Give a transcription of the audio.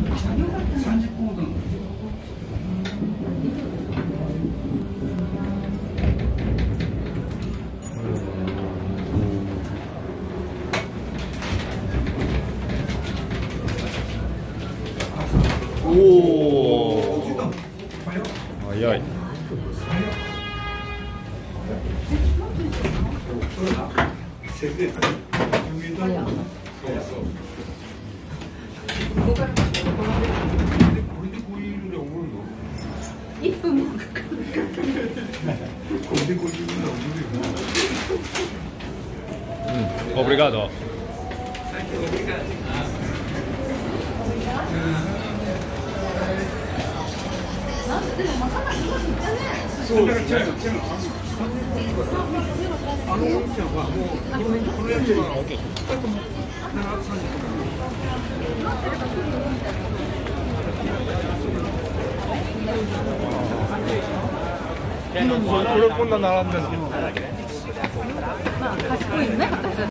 30分ほどの。 おお。早い。 1分もかかる。 Obrigado. そうですね。あのお兄ちゃんはもうこのやつは俺こんな並んでんの。 まあ賢いよね、私たち。